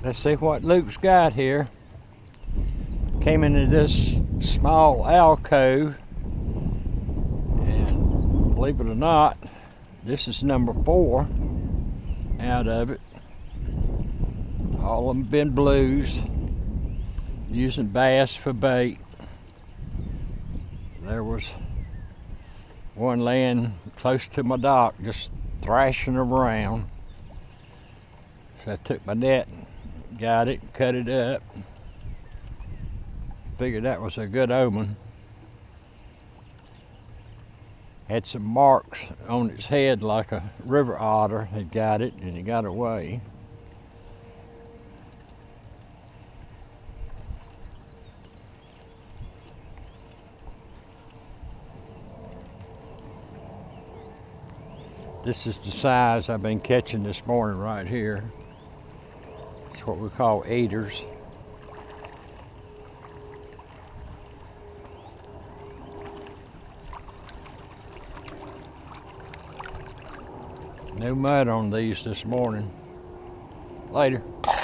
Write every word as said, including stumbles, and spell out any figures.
Let's see what Luke's got here. Came into this small alcove, and believe it or not, this is number four out of it. All of them been blues, using bass for bait. There was one laying close to my dock, just thrashing around. So I took my net, got it, cut it up. Figured that was a good omen. Had some marks on its head like a river otter had got it, and it got away. This is the size I've been catching this morning right here. It's what we call eaters. No mud on these this morning. Later.